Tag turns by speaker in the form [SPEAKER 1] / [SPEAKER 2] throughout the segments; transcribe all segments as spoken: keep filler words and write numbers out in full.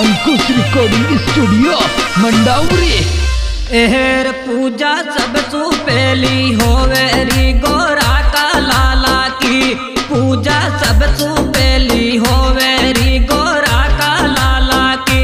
[SPEAKER 1] अंकुश recording studio मंडाउरी।
[SPEAKER 2] एहर पूजा सबसु पहली होवे री गोरा का लाला की, पूजा सबसु पहली होवे री गोरा का लाला की।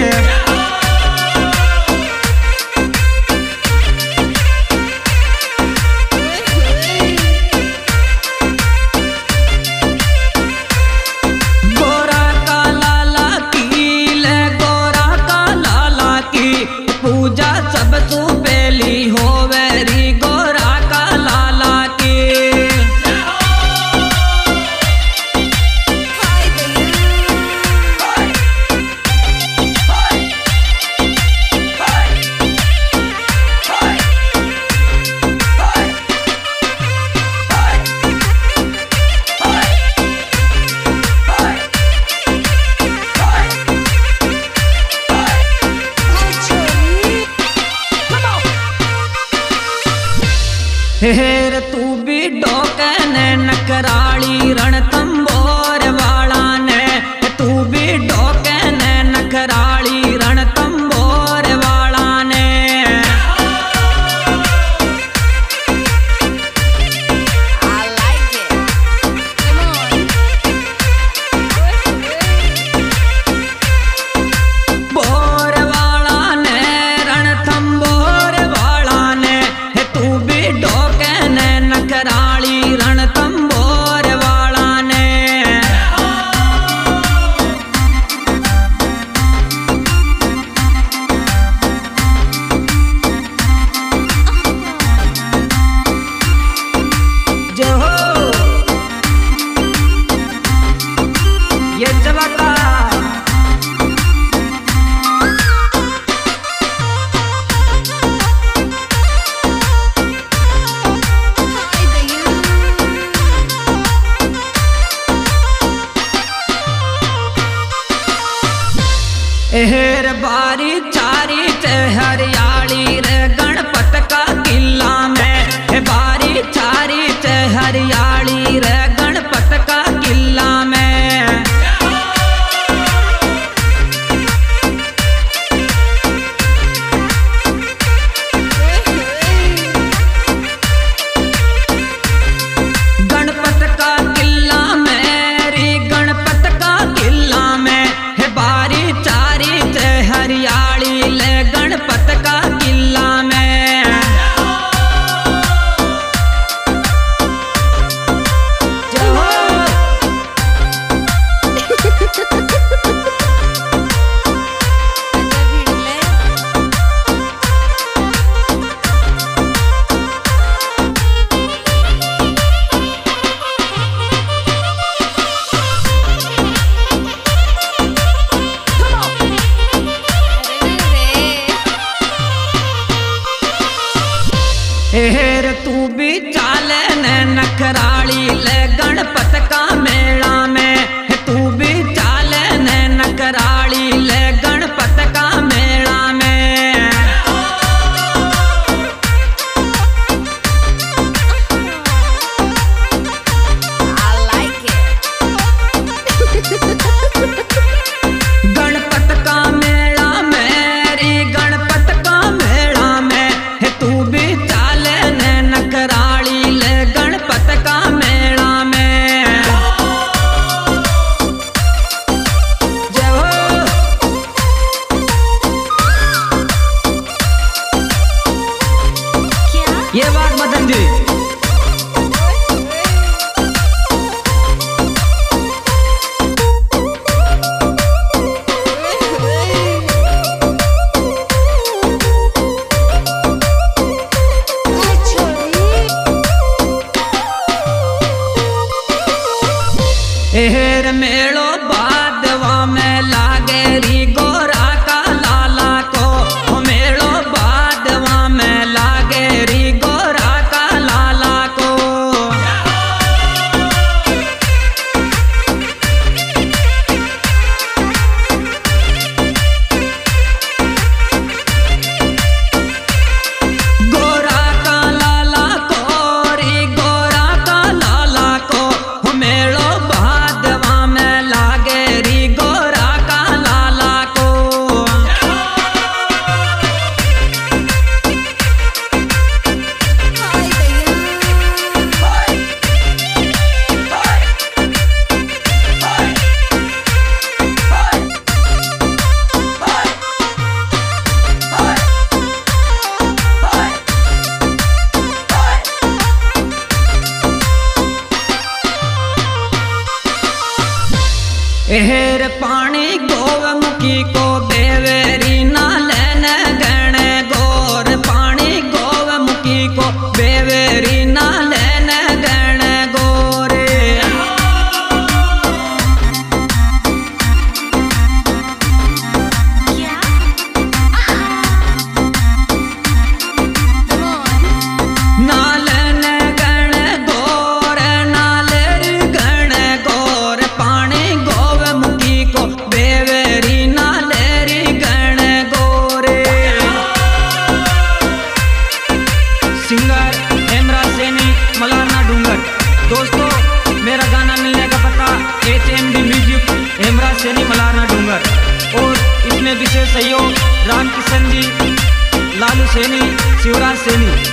[SPEAKER 2] गोरा का लाला की ले गोरा का लाला की, पूजा सबसु पहली होवे री गोरा का लाला की। हेर तू भी डोकने नकराली रणतंबोर वाला ने, तू भी डोकने नकराली रणतंबोर वाला ने। I like it. बोर वाला ने रणथंबोर वाला ने, तू भी डोकने नकराली रणथंबोर वाला ने। जो हो ये जवाका एहर बारी चारी ते हरियाली रे गणपत का किला में, बारी चारी ते हरियाली रे गणपत का किला में। गणपत का किला में रे गणपत का किला में, बारी चारी ते हरियाली ले गणपत का में विशेष सहयोग रामकिशन जी, लालू सैनी, शिवराज सैनी।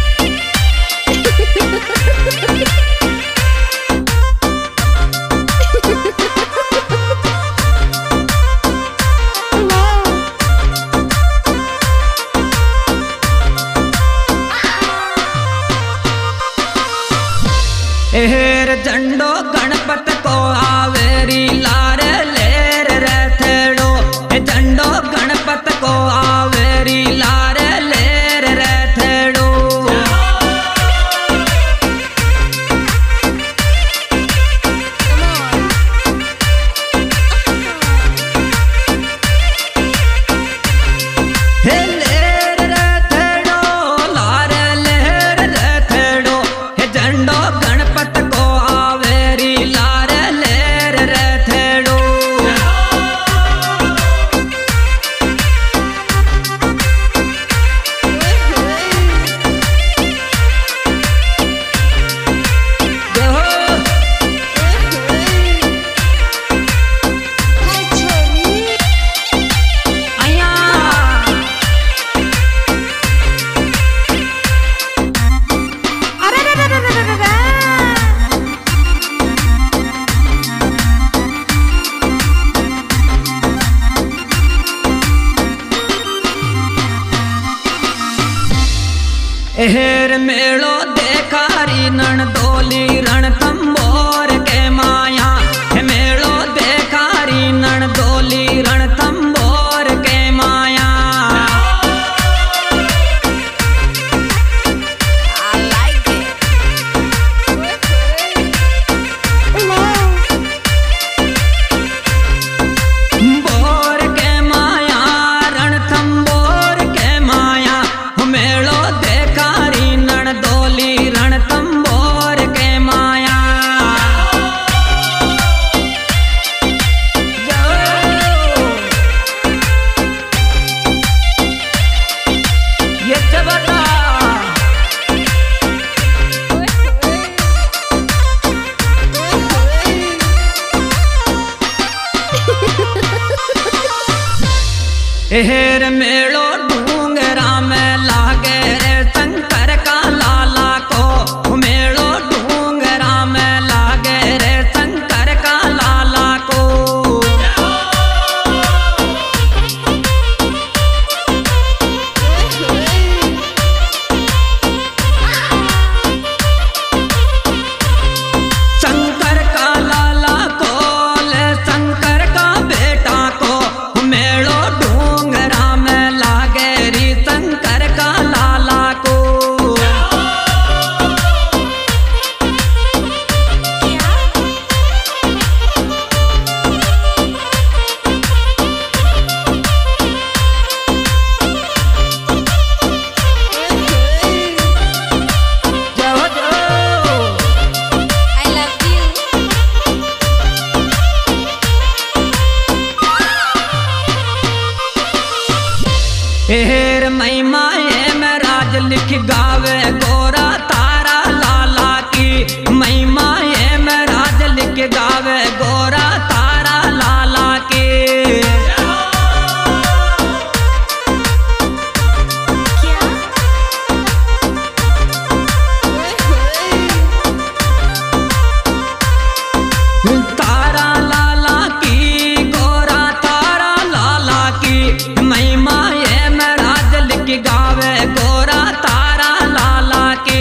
[SPEAKER 2] एहर झंडो गणपत को आवेरी लार लेर रथड़ो, झंडो गणपत को आवेरी लार लेर रथड़ो। हे लेर रथड़ो लार लेर रथड़ो, हे झंडो गणपत को आवेरी लार लेर रथड़ो। एहर मेलो देखारी नणदोली रणथंबोर के माया, हे मेलो देखारी नणदोली रणथंबोर के माया। I like it. बोर के माया रणथंबोर के माया, मेलो नणदोली रणथंबोर के माया। ये चबता एहर मेलो डूंगरा में लागे रे शंकर का लाला को, मेलो डूंगरा में लागे रे शंकर का लाला को। शंकर का लाला को ले शंकर का बेटा को, मेलो डूंगरा में लागे री शंकर का लाला को। एहर महिमा में राज लिख गावे गोरा तारा लाला की, महिमा में राज लिख गावे गोरा तारा लाला की। तारा लाला की गोरा तारा लाला की, महिमा गावे गोरा तारा लाला के।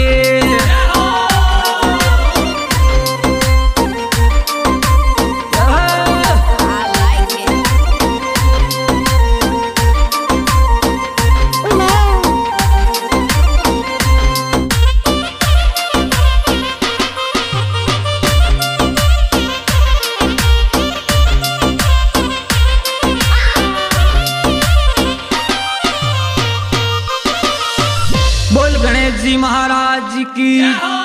[SPEAKER 2] बोल गणेश जी महाराज की।